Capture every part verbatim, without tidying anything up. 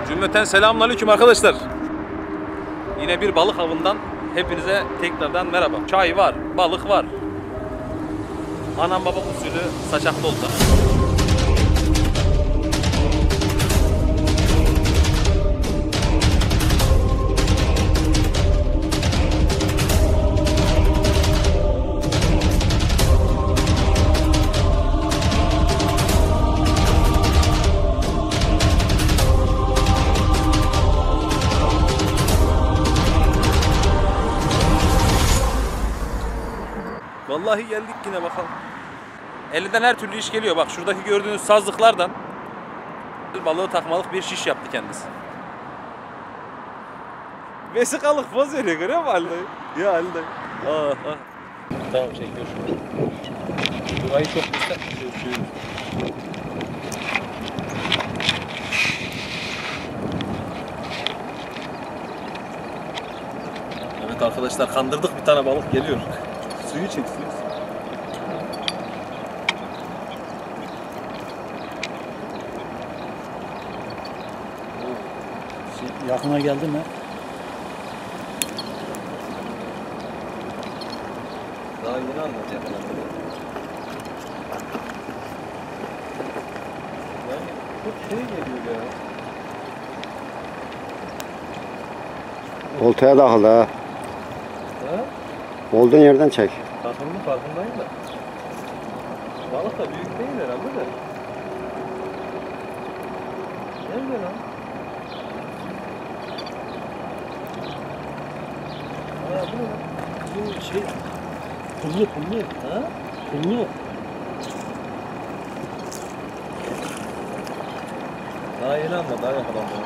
Cümleten selamünaleyküm arkadaşlar. Yine bir balık avından hepinize tekrardan merhaba. Çay var, balık var. Anam baba usulü saçaklı oldu. Vallahi geldik yine bakalım. Elinden her türlü iş geliyor. Bak şuradaki gördüğünüz sazlıklardan balığı takmalık bir şiş yaptı kendisi. Vesikalık poz veriyor, görüyor musun Halil dayı? Ya Halil dayı. Ah, ah. Tamam çekiyor şunu. Burayı çok güzel. Evet arkadaşlar, kandırdık, bir tane balık geliyor. Suyu çek, suyu. Yakına geldi mi? Daha yeni anlatacak. Yani çok şey geliyor ya. Oltaya takıldı ha. Ha? Olduğun yerden çek. Takımın farkındayım da. Balık da büyük değil herhalde de. Nerede lan? Aa bu ne lan? Bu şey... Pullu pullu. Ha? Pullu. Daha yeni anladı, daha yakalandı.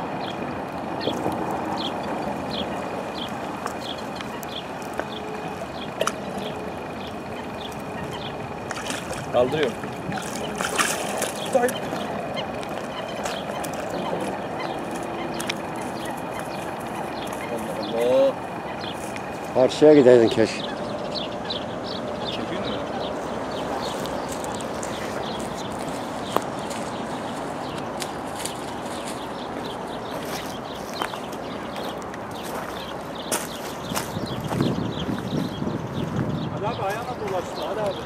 Kaldırıyorum. Ay. Allah Allah. Karşıya gideydin keşke. Çekiyor mu? Hadi abi ayağına dolaştı, hadi abi.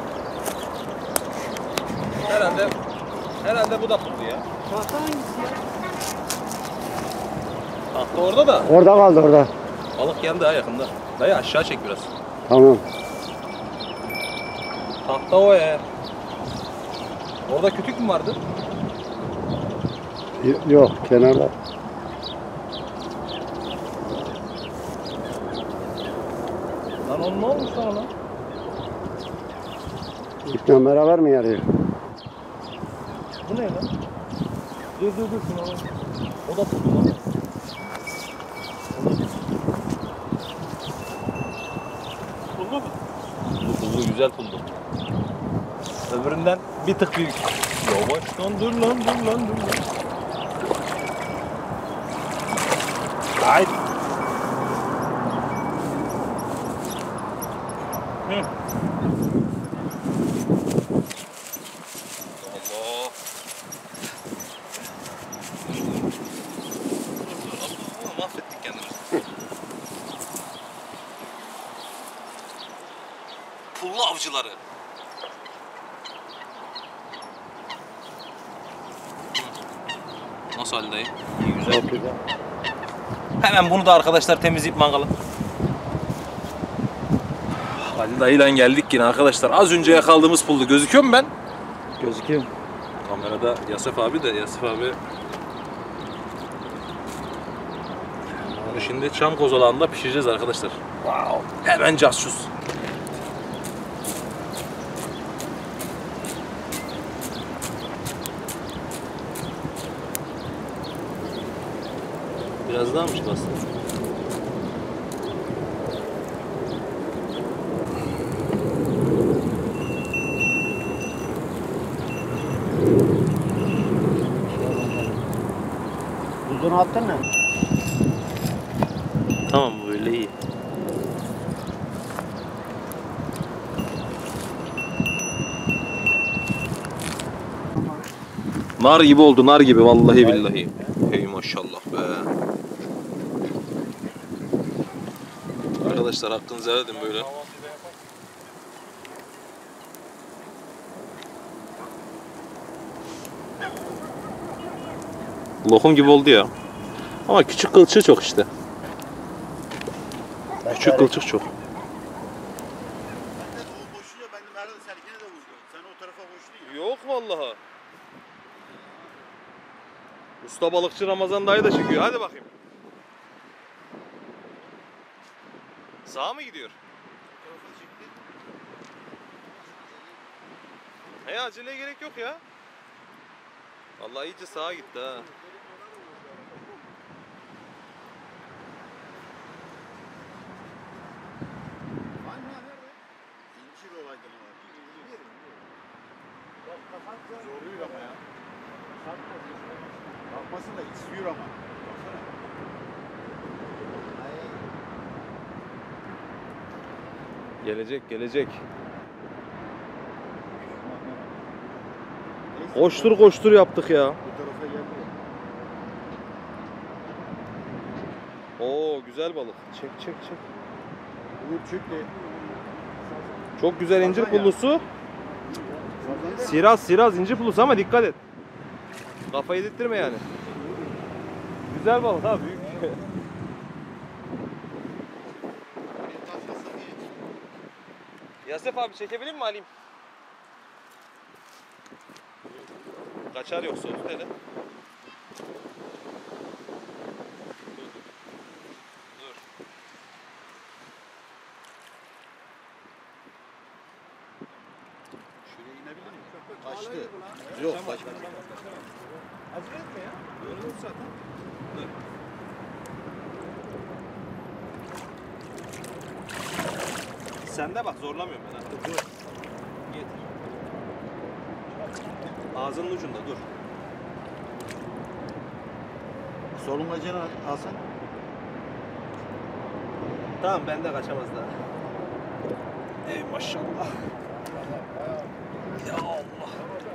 Herhalde, herhalde bu da puldu ya. Tahta hangisi ya? Tahta orada da. Orada kaldı orada. Balık geldi ha yakında. Dayı aşağı çek biraz. Tamam. Tahta o ya. Orada kütük mü vardı? Y- Yok kenarda. Lan onun ne olmuş sana lan? İple beraber mi yarıyor? Bu ne lan? Dur dur dur şunu alalım. O da puldu lan. Puldu mu? Puldu puldu, güzel puldu. Öbüründen bir tık büyük. Yavaş lan, dur lan, dur lan, dur lan. Haydi. Hı. Allah. Allah, mahvettik kendimizi. Pullu avcıları. Nasıl Ali dayı? İyi, güzel. Çok güzel. Hemen bunu da arkadaşlar temizleyip mangala. Ali dayıyla geldik yine arkadaşlar. Az önce yakaladığımız puldu. Gözüküyor mu ben? Gözüküyor. Kamerada Yasef abi de Yasef abi. Bunu şimdi çam kozalağında pişireceğiz arkadaşlar. Wow. Hemen casus. Biraz daha mı bastın? Buzunu attın mı? Tamam, böyle iyi. Nar gibi oldu, nar gibi vallahi billahi. Hey maşallah be. Arkadaşlar hakkınızı helal edin böyle. Lokum gibi oldu ya. Ama küçük kılçığı çok işte. Küçük kılçık çok. Yok vallahi. Usta balıkçı Ramazan dayı da çıkıyor. Hadi bakayım. Sağa mı gidiyor? He, aceleye gerek yok ya. Vallahi iyice sağa gitti ha. Zoruyor ama ya. Kalkmasın da istiyor ama. Gelecek, gelecek. Koştur koştur yaptık ya. Bu tarafa geldi. Oo, güzel balık. Çek çek çek. Uğur çökle. Çok güzel incir pullusu. Siraz siraz incir pullusu ama dikkat et. Kafayı yedirtme yani. Güzel balık ha, büyük. Yasef abi çekebilir mi alayım? Kaçar yoksa tut hele. Dur. Şuraya inebilir mi? Kaçtı. Yok kaçmadı. Acele etme ya. Yorulur zaten. Dur. Sen de bak, zorlamıyorum ben ha. Dur. Getir. Ağzının ucunda dur. Solungacını alsan. Tamam, bende kaçamaz daha. Ey maşallah. Ya Allah.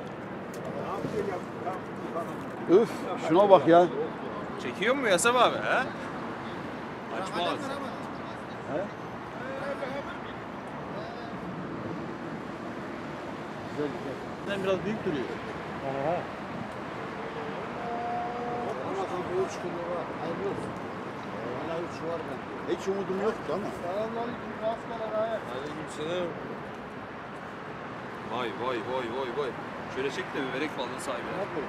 Üf, şuna bak ya. Çekiyor mu Yasef abi he? Açmaz. Güzel güzel. Sen biraz büyük duruyor. Aha. Hiç umudum yoktu ama. Aleykümselam. Vay vay vay vay vay. Şöyle çek de bir verek balığı sahibi.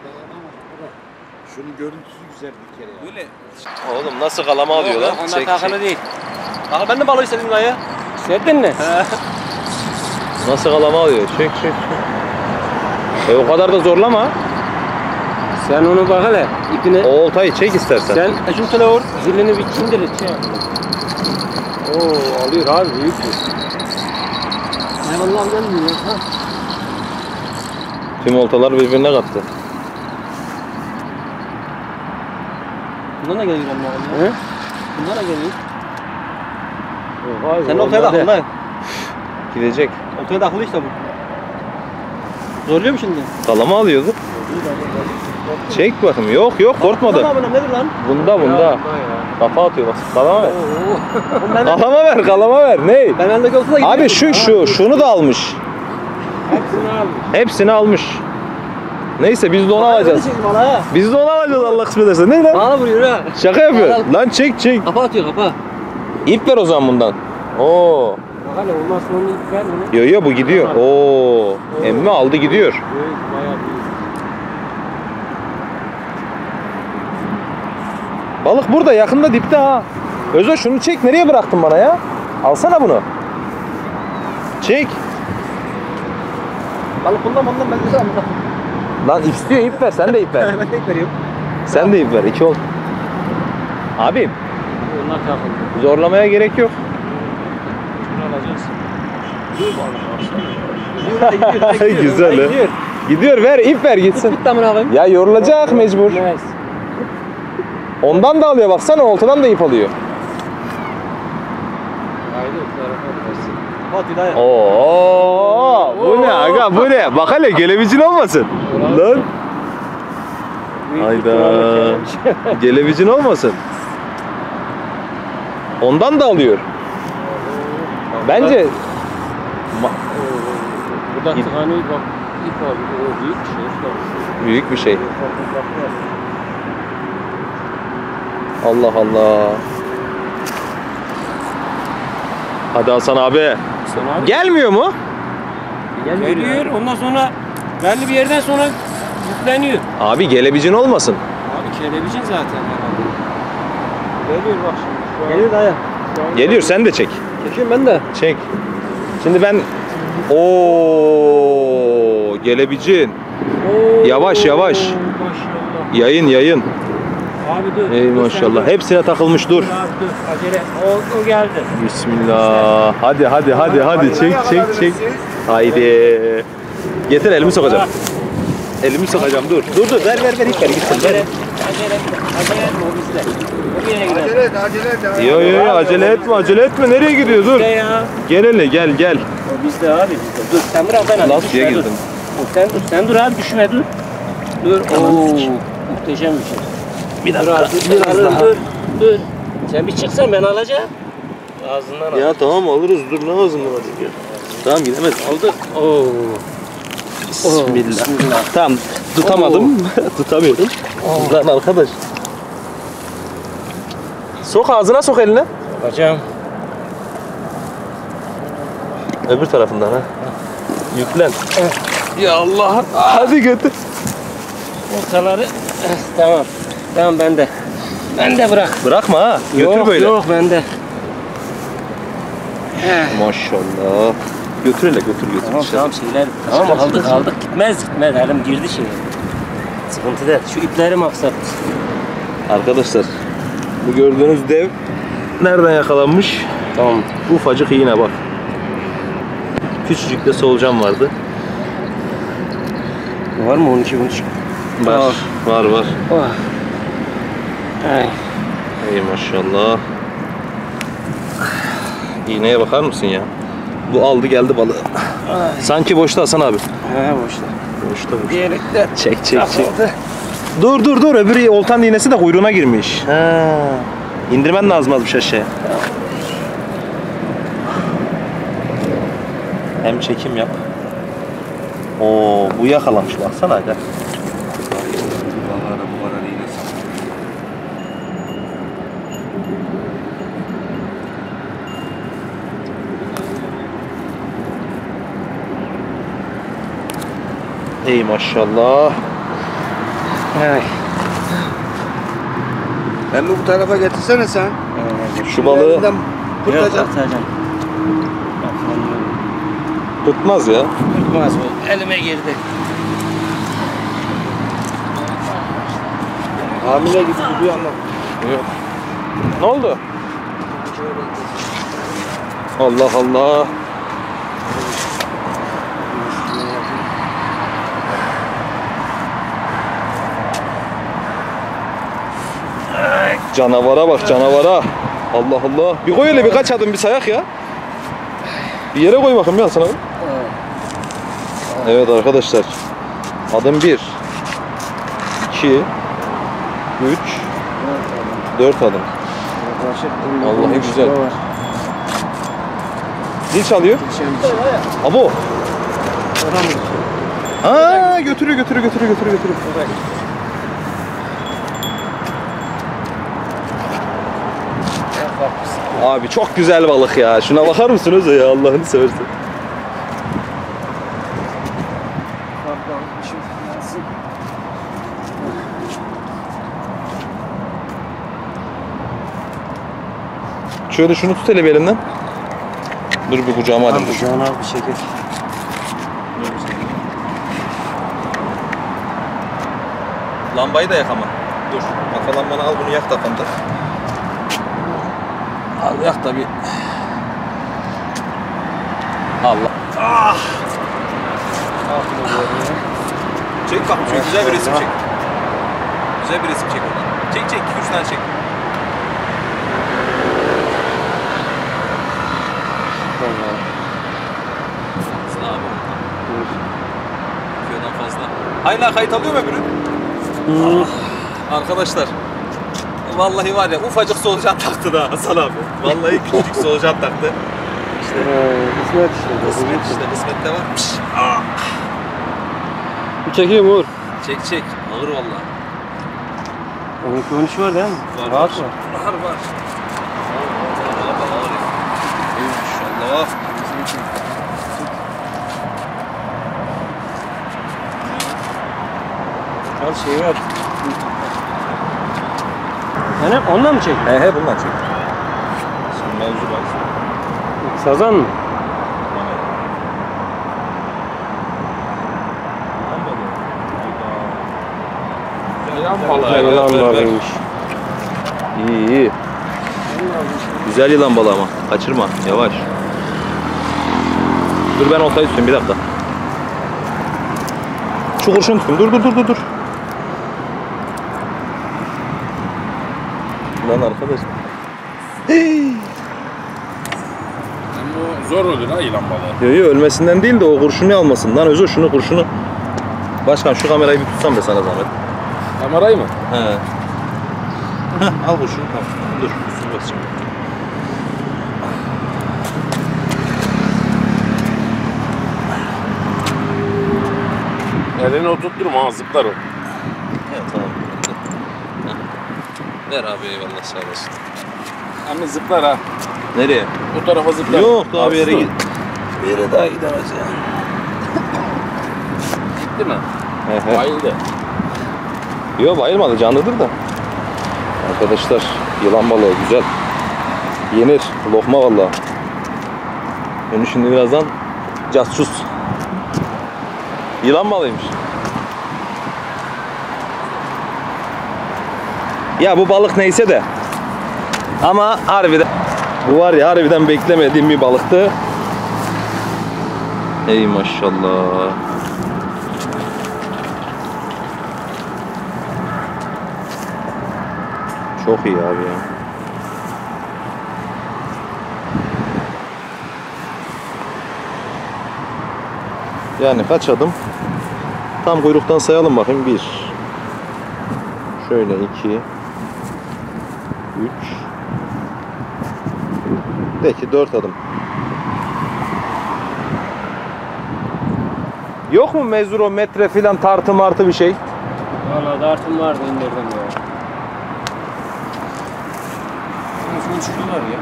Şunun görüntüsü güzel bir kere ya. Böyle. Oğlum nasıl kalama alıyor lan? Onlar Çek takılı çek. değil. Aha, ben de balığı istedim dayı. İstedin mi? Nasıl kalama alıyor? Çek çek çek. E o kadar da zorlama. Sen onu bak hele. İpine. O oltayı çek istersen. Sen şu tele vur. Zilini bir kindir. Şey yap. Oo, alıyor abi. Büyük bir. Hayvanlar gelmiyor ya. Ha. Tüm oltalar birbirine kattı. Bundan da geliyor onlar. He? Bundan da geliyor. Vay, Sen oltaya takıl lan. Gidecek. Oltaya takılı işte bu. Zorluyor mu şimdi? Kalama alıyordu. Çek bakayım. Yok yok, korkmadı. Tamam abi, nedir lan? Bunda bunda. Kafa atıyor bak. Kalama ver. Oo. Ben, Kalama ver, kalama ver. Ne? ben eldeki olsa da gidiyorum. Abi şu şu şunu da almış. Hepsini al. Hepsini almış. Neyse biz de onu alacağız. Bana. Biz de onu alacağız Allah kısmet ederse. Ne lan? Bana vuruyor ha. Şaka yapıyor. Bana- Lan çek çek. Kafa atıyor kafa. İp ver o zaman bundan. Oo. Bak hele olmaz sonra ip ver bunu. Yo yo, bu gidiyor. Oo. Emmi aldı gidiyor. Büyük, bayağı büyük. Balık burada, yakında, dipte ha. Özo şunu çek, nereye bıraktın bana ya? Alsana bunu. Çek. Balık bundan bundan ben de anladım. Lan istiyor, ip ver, sen de ip ver. Ben tek veriyorum. Sen de ip ver, iki ol. Abim, Onlar takıldı. zorlamaya gerek yok. Bunu alacağız. Gidiyor balık aslında. Güzel he. Gidiyor. Gidiyor, ver, ip ver gitsin. Tut damına koyayım. Ya yorulacak mecbur. Nice. Ondan da alıyor baksana, oltadan da ip alıyor. Haydi o tarafa gidersin. Hadi dayı. Oo, bu ne aga, bu ne? Bak hele, gelebicin olmasın. Lan. Hayda. Gelebicin olmasın? Ondan da alıyor. Bence Ma- Burada İp. tıkanı bak. İp abi. O büyük bir şey. usta. büyük bir şey. Allah Allah. Hadi Hasan abi. Sonra abi Gelmiyor mu? geliyor. Ondan sonra belli bir yerden sonra yükleniyor. Abi gelebicin olmasın. Abi kelebicin zaten herhalde. Geliyor bak şimdi. Geliyor dayı. Geliyor, sen de çek. Çekiyorum ben de. Çek. Şimdi ben Oo gelebicin. Yavaş, yavaş. Maşallah. Yayın yayın. Abi dur. Ey dur sen maşallah. dur. Hepsine takılmış dur. Dur abi dur. Acele. O, o geldi. Bismillah. Hadi hadi hadi hadi çek çek çek. Haydi. Getir, elimi sokacağım. Elimi sokacağım, dur. Dur dur ver ver ver içeri gitsin. Acele. Ver. Acele. Acele etme o bizde. O bir yere gider. Acele et, acele et. Yo yo yo acele etme acele etme, nereye gidiyor, dur. Bizde ya. Gel hele gel gel. O bizde abi bizde. Dur sen bırak ben alayım. Lastiğe Düşme, dur. girdim. Sen dur. Sen dur abi düşme dur. Dur. Oo. Muhteşem bir şey. Bir Dur abi, biraz dur, daha. dur, dur. Sen bir çıksan ben alacağım. Ağzından al. Ya tamam alırız, dur ne ağzından alacak ya. Tamam gidemez. Aldık. Oo. Bismillah. Bismillah. Tamam tutamadım. Tutamıyorum. Lan arkadaş. Sok ağzına, sok eline. Hocam. Öbür tarafından ha. Yüklen. Ya Allah. Hadi götür. Ortaları. Eh, tamam. Tamam bende. Bende bırak. Bırakma ha. Götür yok, böyle. Yok bende. Maşallah. Götür hele, götür götür. Tamam tamam şeyler. Tamam Çıkar, aldık çıkar. aldık. Gitmez gitmez. Elim girdi şeye. Sıkıntı değil. Şu ipleri maksat. Arkadaşlar bu gördüğünüz dev nereden yakalanmış? Tamam. Ufacık iğne bak. Küçücük de solucan vardı. Var mı on iki on üç? Var. Var. Var var. Oh. Ay. Ey maşallah. İğneye bakar mısın ya? Bu aldı geldi balığı. Ay. Sanki boşta Hasan abi. He boşta. Boşta boşta. Diyerekten. Çek çek çek. Takıldı. Dur dur dur, öbür oltan iğnesi de kuyruğuna girmiş. Ha. İndirmen lazım az bir şey aşağıya. Hem çekim yap. Oo bu yakalamış baksana aga. Ey maşallah. Ay. Ben bu tarafa getirsene sen. Şu balığı Elinden tutacağım. tutmaz ya. Tutmaz bu. Elime girdi. Hamile gibi gidiyor ama. Yok. Ne oldu? Allah Allah. Canavara bak, canavara. Allah Allah. Bir koy hele, birkaç adım bir sayak ya. Bir yere koy bakayım ya sana. Evet arkadaşlar. Adım bir. iki. üç. dört adım. Vallahi güzel. Zil çalıyor. Abo. Ha götürüyor götürüyor götürüyor götürüyor götürüyor. Abi çok güzel balık ya. Şuna bakar mısınız ya, Allah'ını seversen. Şöyle şunu tut hele bir elinden. Dur bir kucağıma alayım. dur. Can al bir şeker. Lambayı da yak ama. Dur. Kafa lambanı al, bunu yak kafanda. Al yak tabi. Allah. Ah! Çek bak, şöyle güzel bir resim çek. Güzel bir resim çek oradan. Çek çek, iki üç tane çek. Sağ abi. İki odan fazla. Hala kayıt alıyor mu öbürü? Arkadaşlar vallahi var ya ufacık solucan taktı da Hasan abi. Vallahi küçücük solucan taktı. İşte Ee, kısmet işte. kısmet işte kısmette varmış. Aa, Bu çekeyim Uğur. çek çek ağır vallahi. Onun konuş var değil mi? Var Rahat var. mı? Var var. Ağır ağır ağır. İyi maşallah. Al şeyi ver. Yani ondan mı çekiyorsun? He he bundan çek. Şimdi mevzu bak. Sazan mı? Yılan Yılan balığıymış. İyi iyi. Güzel yılan balığı ama. Kaçırma. Yavaş. Dur ben oltayı tutayım bir dakika. Şu kurşunu tutayım. Dur dur dur dur dur. Lan arkadaş. Bu zor olur ha yılan balığı. Yok yok ölmesinden değil de o kurşunu almasın. Lan Özür şunu kurşunu. Başkan şu kamerayı bir tutsam be sana zahmet. Kamerayı mı? He. Heh, al kurşunu tamam. Dur üstüne basacağım. Elini oturtturma ha zıplar o. Evet tamam. Heh. Ver abi eyvallah sağ olasın. Ama zıplar ha. Nereye? O tarafa zıplar. Yok daha bir yere Aslında. git. Bir yere daha gidemez ya. Gitti mi? He he. Bayıldı. Yok bayılmadı canlıdır da. Arkadaşlar yılan balığı güzel. Yenir. Lokma vallahi. Onu şimdi birazdan casus. Yılan balığıymış. Ya bu balık neyse de. Ama harbiden bu var ya harbiden beklemediğim bir balıktı. Ey maşallah. Çok iyi abi ya. Yani kaç adım? Tam kuyruktan sayalım bakayım. Bir. Şöyle iki. Üç. De ki dört adım. Yok mu mezuro metre filan tartı martı bir şey? Valla dartım vardı indirdim ya. Nasıl uçuyorlar ya?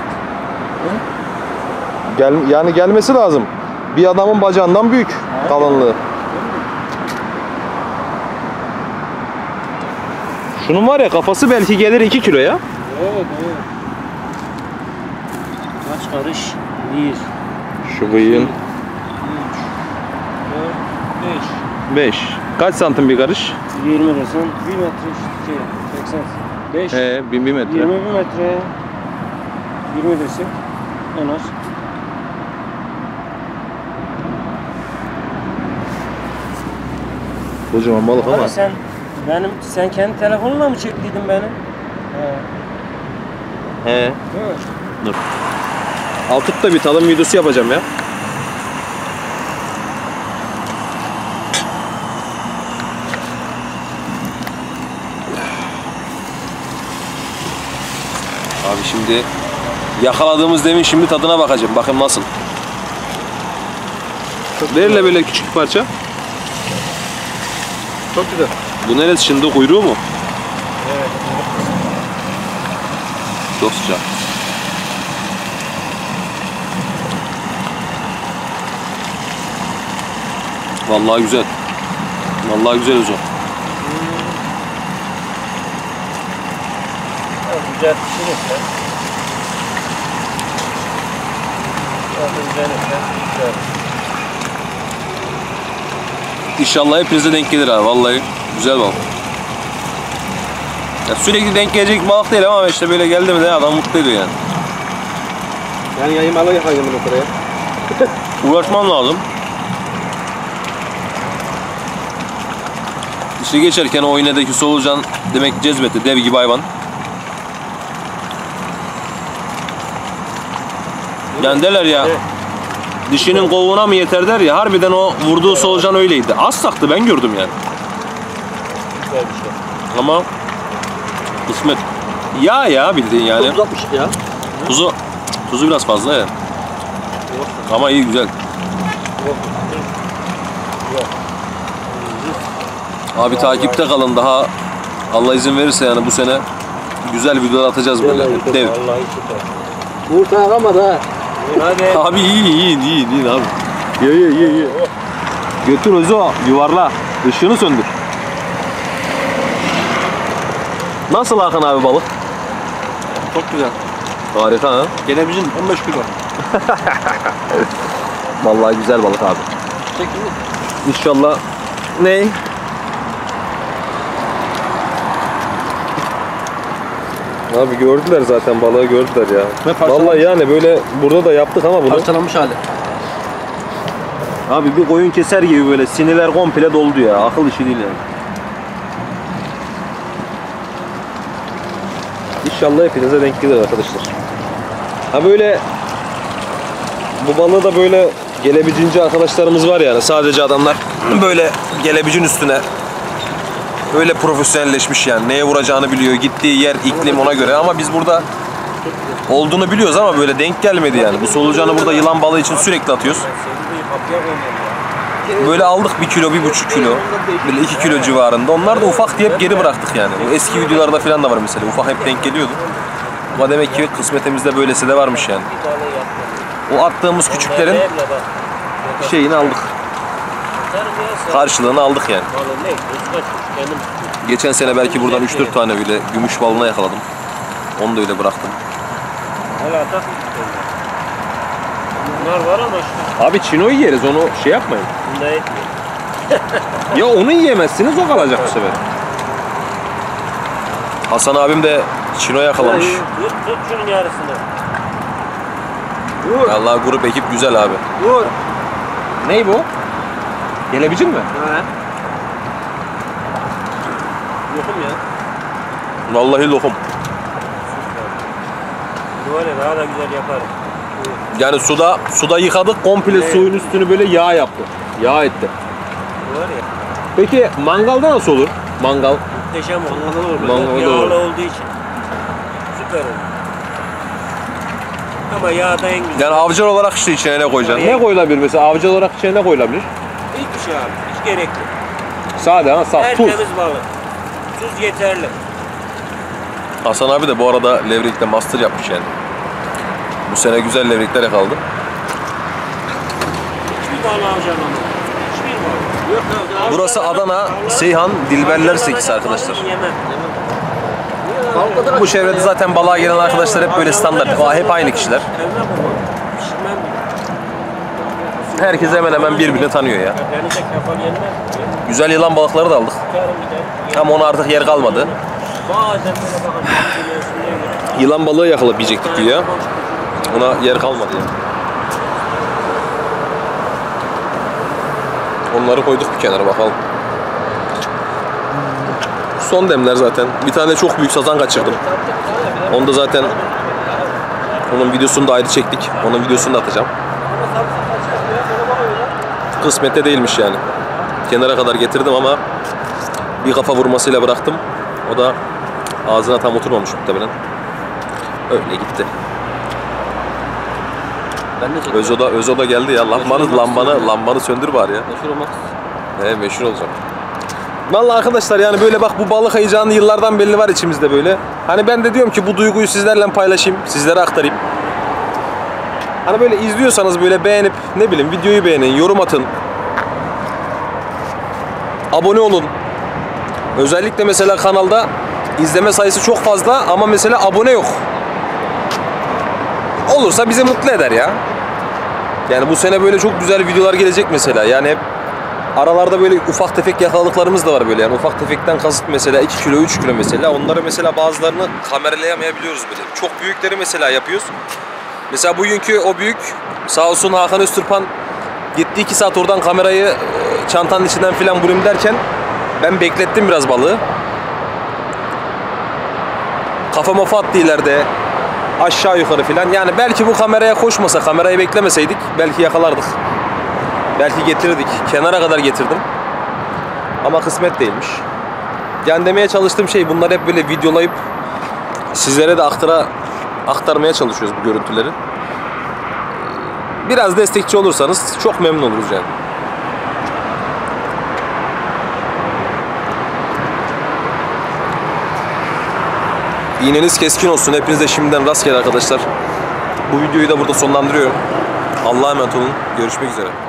Gel, yani gelmesi lazım. Bir adamın bacağından büyük kalınlığı. Şunun var ya kafası belki gelir iki kilo ya. Evet evet. Kaç karış? Bir, Şu bıyığın üç, dört, beş. beş. Kaç santim bir karış? Yirmi desen bir metre işte şey, seksen. Beş. He, bin bir metre. Yirmi bir metre. Yirmi desek en az. Kocaman balık ama. Abi sen benim sen kendi telefonunla mı çektiydin beni? He. He. Değil mi? Dur. Al tut da bir tadım videosu yapacağım ya. Abi şimdi yakaladığımız demin şimdi tadına bakacağım. Bakın nasıl. Verirle böyle küçük bir parça. Çok güzel. Bu neresi şimdi? Kuyruğu mu? Evet. Çok sıcak. Vallahi güzel. Vallahi güzel hocam. Ya, güzel pişirirsen. Ya, güzelirsen güzel. İnşallah hepinize denk gelir abi. Vallahi güzel balık. Ya sürekli denk gelecek balık değil ama işte böyle geldi mi de adam mutlu ediyor yani. Yani yayın balığı yakayım bunu buraya. Uğraşmam lazım. İşte geçerken o iğnedeki solucan demek cezbetti. Dev gibi hayvan. Yani derler ya dişinin kovuğuna mı yeter der ya harbiden o vurduğu solucan öyleydi. Az saktı ben gördüm yani. böyle bir şey. Ama kısmet. Yağ ya bildiğin yani. Çok uzatmış ya. Tuzu tuzu biraz fazla ya. Yok. Ama iyi güzel. Yok. Yok. Abi takipte kalın, daha Allah izin verirse yani bu sene güzel videolar atacağız böyle. Vallahi süper, Dev. Vallahi süper. Yumurta yakamadı ha. Hadi. Abi iyi iyi iyi iyi abi. Ye ye ye ye. Götür Ozo, yuvarla. Işığını söndür. Nasıl Hakan abi balık? Çok güzel. Harika ha. Gene bizim on beş kilo. Vallahi güzel balık abi. Çekil. İnşallah. Ney? Abi gördüler zaten, balığı gördüler ya. Ve parçalanmış. Vallahi yani böyle burada da yaptık ama bunu. Parçalanmış hali. Abi bir koyun keser gibi böyle sinirler komple doldu ya. Akıl işi değil yani. İnşallah hepinize denk gelir arkadaşlar. Ha böyle bu balığı da böyle gelebicinci arkadaşlarımız var yani. Sadece adamlar böyle gelebicin üstüne öyle profesyonelleşmiş yani. Neye vuracağını biliyor. Gittiği yer, iklim ona göre. Ama biz burada olduğunu biliyoruz ama böyle denk gelmedi yani. Bu solucanı burada yılan balığı için sürekli atıyoruz. Böyle aldık bir kilo, bir buçuk kilo, böyle iki kilo civarında. Onlar da ufak diye hep geri bıraktık yani. O eski videolarda falan da var mesela. Ufak hep denk geliyordu. Ama demek ki kısmetimizde böylesi de varmış yani. O attığımız küçüklerin şeyini aldık. Karşılığını aldık yani. Geçen sene belki buradan üç dört tane bile gümüş balına yakaladım. Onu da öyle bıraktım. Bunlar var ama işte. Abi çinoyu yeriz, onu şey yapmayın. Bunda etmiyor. Ya onu yiyemezsiniz, o kalacak bu sefer. Hasan abim de çino yakalamış. Tut, tut şunun yarısını. Vallahi grup ekip güzel abi. Dur. Ney bu? Gelebicin mi? Ha. Yokum ya. Vallahi lokum. Bu var ya daha da güzel yaparım. Yani suda suda yıkadık, komple Evet. suyun üstünü böyle yağ yaptı. Yağ etti. Bu var ya. Peki mangalda nasıl olur? Mangal. Muhteşem olur. Mangalda olur. Mangalda Yağlı olur. olduğu için. Süper olur. Ama yağda en güzel. Yani avcı olarak işte içine ne koyacaksın? Evet. Ne koyulabilir mesela? Avcı olarak içine ne koyulabilir? Hiçbir şey abi. Hiç gerek yok. Sade ha, saf, tuz. Tertemiz balık. Tuz yeterli. Hasan abi de bu arada levrikte master yapmış yani. Bu sene güzel levrikler yakaladı. Hiçbir balığı alacağım ama. Hiçbir balığı. Yok abi. Burası Adana, Seyhan, Dilberler sekisi arkadaşlar. Yemem. Bu çevrede zaten balığa gelen arkadaşlar hep böyle standart. Hep aynı kişiler. Sevmem bunu. Pişirmem bile. Herkes hemen hemen birbirini tanıyor ya. Denize kapalı yenmez. Güzel yılan balıkları da aldık. Çıkarım gider. Ama ona artık yer kalmadı. Bazen böyle bakın. Biliyorsun ne Yılan balığı yakalayabilecektik güya. Ona yer kalmadı ya. Onları koyduk bir kenara bakalım. Son demler zaten. Bir tane çok büyük sazan kaçırdım. Onu da zaten onun videosunu da ayrı çektik. Onun videosunu da atacağım. Kısmette değilmiş yani. Kenara kadar getirdim ama bir kafa vurmasıyla bıraktım. O da ağzına tam oturmamış muhtemelen. Öyle gitti. Ben de çekeyim. Özo da, Özo da geldi ya. Lambanı, lambanı, lambanı söndür bari ya. Meşhur olmak. He, meşhur olacağım. Vallahi arkadaşlar yani böyle bak, bu balık heyecanı yıllardan belli var içimizde böyle. Hani ben de diyorum ki bu duyguyu sizlerle paylaşayım, sizlere aktarayım. Hani böyle izliyorsanız böyle beğenip ne bileyim videoyu beğenin, yorum atın. Abone olun. Özellikle mesela kanalda izleme sayısı çok fazla ama mesela abone yok. Olursa bizi mutlu eder ya. Yani bu sene böyle çok güzel videolar gelecek mesela. Yani hep aralarda böyle ufak tefek yakaladıklarımız da var böyle. Yani ufak tefekten kasıt mesela iki kilo, üç kilo mesela. Onları mesela bazılarını kameralayamayabiliyoruz böyle. Çok büyükleri mesela yapıyoruz. Mesela bugünkü o büyük, sağ olsun Hakan Öztürpan gitti iki saat oradan kamerayı çantanın içinden filan bulayım derken ben beklettim biraz balığı. Kafa mafa attı ileride. Aşağı yukarı filan. Yani belki bu kameraya koşmasa, kamerayı beklemeseydik belki yakalardık. Belki getirirdik. Kenara kadar getirdim. Ama kısmet değilmiş. Yani demeye çalıştığım şey, bunlar hep böyle videolayıp sizlere de aktara, aktarmaya çalışıyoruz bu görüntüleri. Biraz destekçi olursanız çok memnun oluruz yani. İğneniz keskin olsun. Hepinize şimdiden rastgele arkadaşlar. Bu videoyu da burada sonlandırıyorum. Allah'a emanet olun. Görüşmek üzere.